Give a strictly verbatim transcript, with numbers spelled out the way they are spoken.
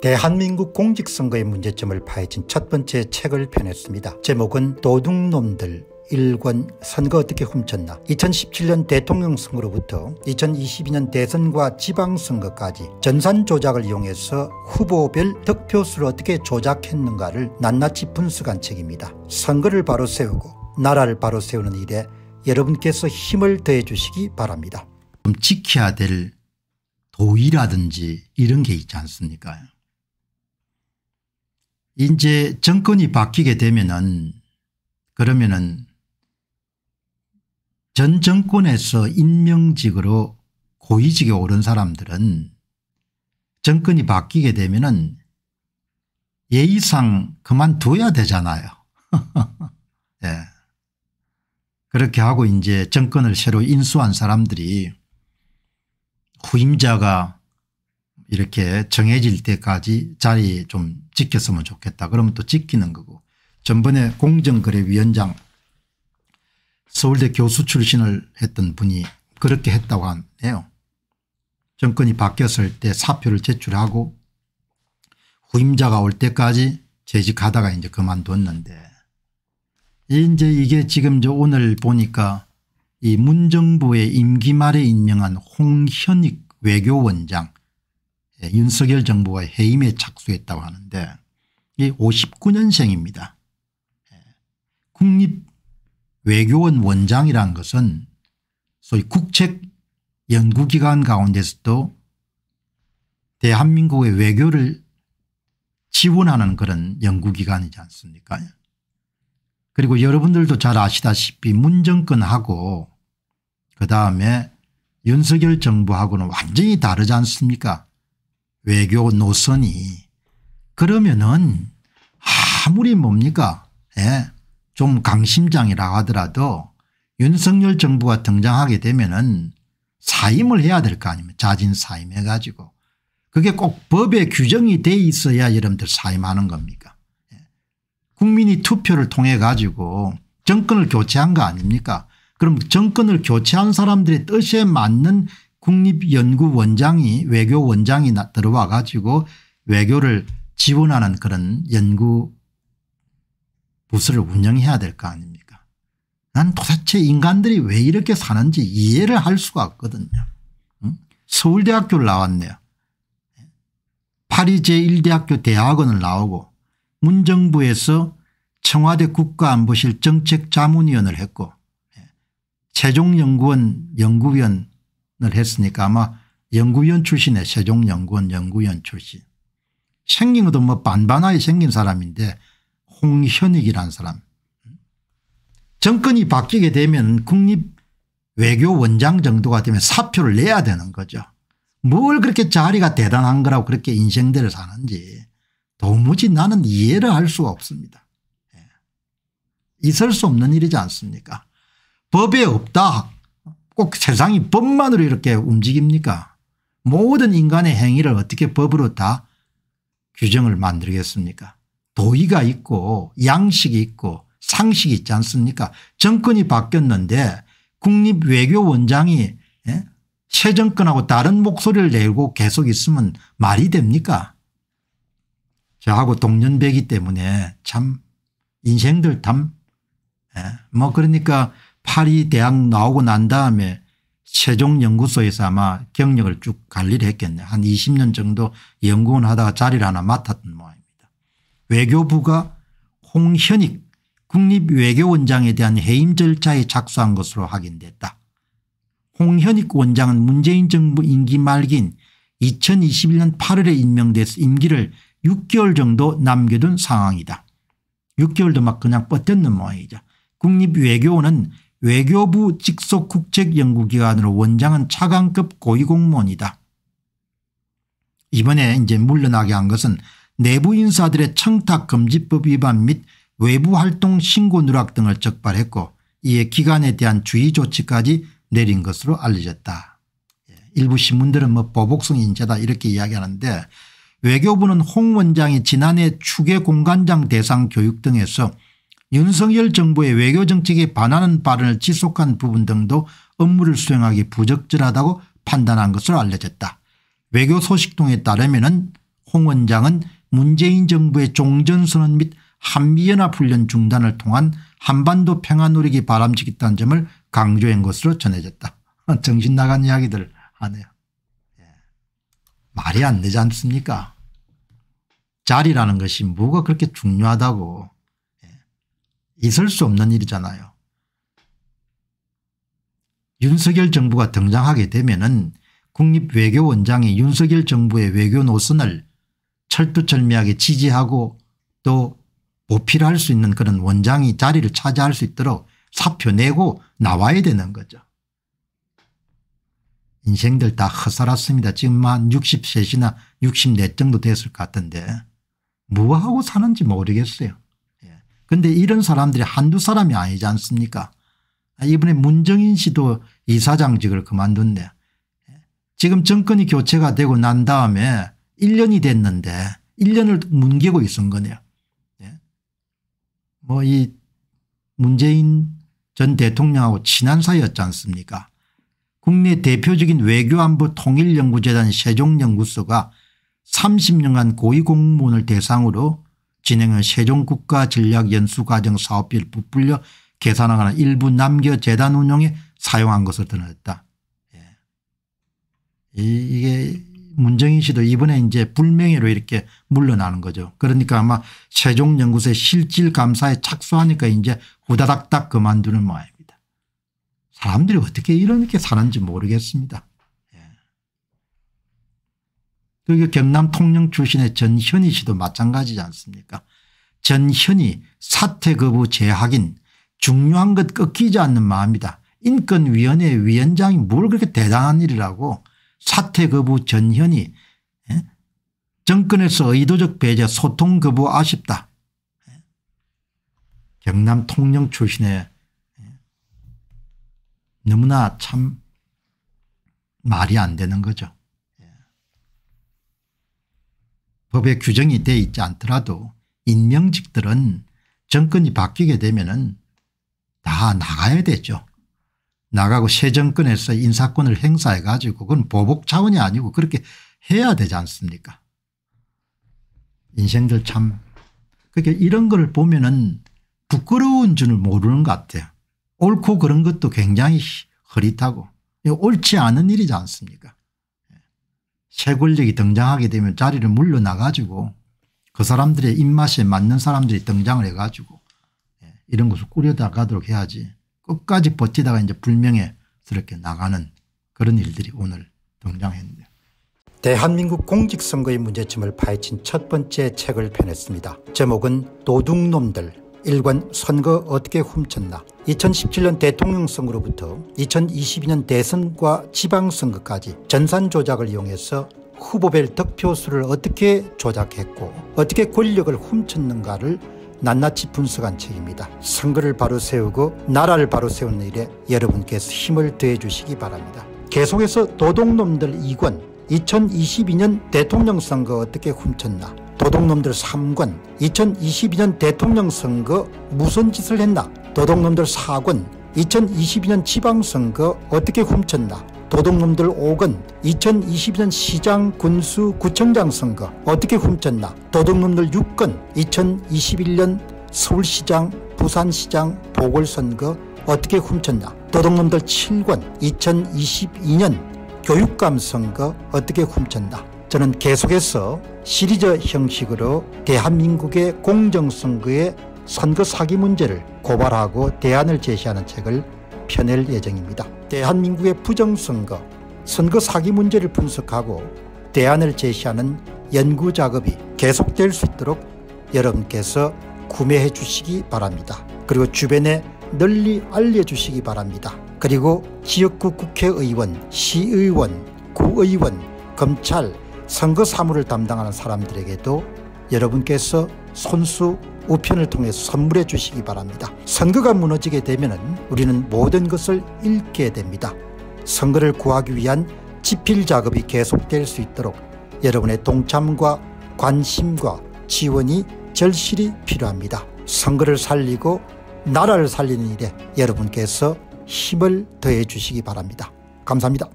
대한민국 공직선거의 문제점을 파헤친 첫 번째 책을 펴냈습니다. 제목은 도둑놈들 일 권 선거 어떻게 훔쳤나. 이천십칠 년 대통령 선거로부터 이천이십이 년 대선과 지방선거까지 전산 조작을 이용해서 후보별 득표수를 어떻게 조작했는가를 낱낱이 분석한 책입니다. 선거를 바로 세우고 나라를 바로 세우는 일에 여러분께서 힘을 더해 주시기 바랍니다. 지켜야 될 도의라든지 이런 게 있지 않습니까? 이제 정권이 바뀌게 되면은 그러면은 전 정권에서 임명직으로 고위직에 오른 사람들은 정권이 바뀌게 되면은 예의상 그만둬야 되잖아요. 네. 그렇게 하고 이제 정권을 새로 인수한 사람들이 후임자가 이렇게 정해질 때까지 자리 좀 지켰으면 좋겠다. 그러면 또 지키는 거고. 전번에 공정거래위원장 서울대 교수 출신을 했던 분이 그렇게 했다고 하네요. 정권이 바뀌었을 때 사표를 제출하고 후임자가 올 때까지 재직하다가 이제 그만뒀는데 이제 이게 지금 저 오늘 보니까 이 문정부의 임기 말에 임명한 홍현익 외교원장 윤석열 정부가 해임에 착수했다고 하는데 이 오십구 년생입니다. 국립외교원 원장이라는 것은 소위 국책연구기관 가운데서도 대한민국의 외교를 지원하는 그런 연구기관이지 않습니까? 그리고 여러분들도 잘 아시다시피 문정권하고 그다음에 윤석열 정부하고는 완전히 다르지 않습니까? 외교 노선이. 그러면은 아무리 뭡니까? 예. 좀 강심장이라 하더라도 윤석열 정부가 등장하게 되면은 사임을 해야 될 거 아닙니까? 자진 사임해 가지고. 그게 꼭 법에 규정이 돼 있어야 여러분들 사임하는 겁니까? 예. 국민이 투표를 통해 가지고 정권을 교체한 거 아닙니까? 그럼 정권을 교체한 사람들의 뜻에 맞는 국립연구원장이 외교원장이 들어와 가지고 외교를 지원하는 그런 연구 부서를 운영해야 될 거 아닙니까? 난 도대체 인간들이 왜 이렇게 사는지 이해를 할 수가 없거든요. 응? 서울대학교를 나왔네요. 파리 제일 대학교 대학원을 나오고 문정부에서 청와대 국가안보실 정책자문위원을 했고 세종연구원 연구위원을 했으니까 아마 연구위원 출신의 세종연구원 연구위원 출신. 생긴 것도 뭐 반반하게 생긴 사람인데 홍현익이라는 사람. 정권이 바뀌게 되면 국립외교원장 정도가 되면 사표를 내야 되는 거죠. 뭘 그렇게 자리가 대단한 거라고 그렇게 인생대로 사는지 도무지 나는 이해를 할 수가 없습니다. 있을 수 없는 일이지 않습니까? 법에 없다. 꼭 세상이 법만으로 이렇게 움직입니까? 모든 인간의 행위를 어떻게 법으로 다 규정을 만들겠습니까? 도의가 있고 양식이 있고 상식이 있지 않습니까? 정권이 바뀌었는데 국립외교원장이 예? 새 정권하고 다른 목소리를 내고 계속 있으면 말이 됩니까? 저하고 동년배이기 때문에 참 인생들 참 예? 뭐 그러니까 파리 대학 나오고 난 다음에 세종연구소에서 아마 경력을 쭉 관리를 했겠네. 한 이십 년 정도 연구원 하다가 자리를 하나 맡았던 모양입니다. 외교부가 홍현익 국립외교원장에 대한 해임 절차에 착수한 것으로 확인됐다. 홍현익 원장은 문재인 정부 임기 말기인 이천이십일 년 팔월에 임명돼서 임기를 육 개월 정도 남겨둔 상황이다. 육 개월도 막 그냥 뻗겼는 모양이죠. 국립외교원은 외교부 직속 국책연구기관으로 원장은 차관급 고위공무원이다. 이번에 이제 물러나게 한 것은 내부 인사들의 청탁금지법 위반 및 외부활동 신고 누락 등을 적발했고 이에 기관에 대한 주의 조치까지 내린 것으로 알려졌다. 일부 신문들은 뭐 보복성 인재다 이렇게 이야기하는데 외교부는 홍 원장이 지난해 추계공관장 대상 교육 등에서 윤석열 정부의 외교정책에 반하는 발언을 지속한 부분 등도 업무를 수행하기 부적절하다고 판단한 것으로 알려졌다. 외교 소식통에 따르면 홍 원장은 문재인 정부의 종전선언 및 한미연합훈련 중단을 통한 한반도 평화 누리기 바람직했다는 점을 강조한 것으로 전해졌다. 정신 나간 이야기들 하네요. 예. 말이 안 되지 않습니까? 자리라는 것이 뭐가 그렇게 중요하다고. 예. 있을 수 없는 일이잖아요. 윤석열 정부가 등장하게 되면은 국립외교원장이 윤석열 정부의 외교 노선을 철두철미하게 지지하고 또 보필할 수 있는 그런 원장이 자리를 차지할 수 있도록 사표 내고 나와야 되는 거죠. 인생들 다 헛살았습니다. 지금 한 육십셋이나 육십사 정도 됐을 것 같은데 뭐하고 사는지 모르겠어요. 그런데 이런 사람들이 한두 사람이 아니지 않습니까? 이번에 문정인 씨도 이사장직을 그만둔데 지금 정권이 교체가 되고 난 다음에 일 년이 됐는데 일 년을 뭉개고 있은 거네요. 뭐 이 문재인 전 대통령하고 친한 사이였지 않습니까? 국내 대표적인 외교안보 통일연구재단 세종연구소가 삼십 년간 고위공무원을 대상으로 진행한 세종국가전략연수과정 사업비를 부풀려 계산하거나 일부 남겨 재단 운영에 사용한 것으로 드러났다. 예. 이게 문정인 씨도 이번에 이제 불명예로 이렇게 물러나는 거죠. 그러니까 아마 세종연구소의 실질 감사에 착수하니까 이제 후다닥닥 그만두는 모양입니다. 사람들이 어떻게 이렇게 사는지 모르겠습니다. 예. 그리고 경남 통영 출신의 전현희 씨도 마찬가지지 않습니까? 전현희 사퇴 거부 재확인 중요한 것 꺾이지 않는 마음이다. 인권위원회 위원장이 뭘 그렇게 대단한 일이라고. 사퇴 거부 전현희 예? 정권에서 의도적 배제 소통 거부 아쉽다. 예? 경남 통영 출신의 예? 너무나 참 말이 안 되는 거죠. 예. 법에 규정이 되어 있지 않더라도 임명직들은 정권이 바뀌게 되면은 다 나가야 되죠. 나가고 새 정권에서 인사권을 행사해 가지고 그건 보복 차원이 아니고 그렇게 해야 되지 않습니까? 인생들 참 그러니까 이런 걸 보면은 부끄러운 줄 모르는 것 같아요. 옳고 그런 것도 굉장히 흐릿하고 옳지 않은 일이지 않습니까? 새 권력이 등장하게 되면 자리를 물러나 가지고 그 사람들의 입맛에 맞는 사람들이 등장을 해 가지고 이런 것을 꾸려나가도록 해야지. 끝까지 버티다가 이제 불명예스럽게 나가는 그런 일들이 오늘 등장했는데. 대한민국 공직선거의 문제점을 파헤친 첫 번째 책을 펴냈습니다. 제목은 도둑놈들 일권 선거 어떻게 훔쳤나. 이천십칠 년 대통령 선거로부터 이천이십이 년 대선과 지방선거까지 전산 조작을 이용해서 후보별 득표수를 어떻게 조작했고 어떻게 권력을 훔쳤는가를 낱낱이 분석한 책입니다. 선거를 바로 세우고 나라를 바로 세우는 일에 여러분께서 힘을 더해 주시기 바랍니다. 계속해서 도둑놈들 이 권 이천이십이 년 대통령 선거 어떻게 훔쳤나. 도둑놈들 삼 권 이천이십이 년 대통령 선거 무슨 짓을 했나. 도둑놈들 사 권 이천이십이 년 지방선거 어떻게 훔쳤나. 도둑놈들 오 권 이천이십이 년 시장 군수 구청장 선거 어떻게 훔쳤나. 도둑놈들 육 권 이천이십일 년 서울시장 부산시장 보궐선거 어떻게 훔쳤나. 도둑놈들 칠 권 이천이십이 년 교육감 선거 어떻게 훔쳤나. 저는 계속해서 시리즈 형식으로 대한민국의 공정선거의 선거 사기 문제를 고발하고 대안을 제시하는 책을 펴낼 예정입니다. 대한민국의 부정선거, 선거 사기 문제를 분석하고 대안을 제시하는 연구작업이 계속될 수 있도록 여러분께서 구매해 주시기 바랍니다. 그리고 주변에 널리 알려주시기 바랍니다. 그리고 지역구 국회의원, 시의원, 구의원, 검찰, 선거 사무를 담당하는 사람들에게도 여러분께서 손수 우편을 통해서 선물해 주시기 바랍니다. 선거가 무너지게 되면 우리는 모든 것을 잃게 됩니다. 선거를 구하기 위한 지필 작업이 계속될 수 있도록 여러분의 동참과 관심과 지원이 절실히 필요합니다. 선거를 살리고 나라를 살리는 일에 여러분께서 힘을 더해 주시기 바랍니다. 감사합니다.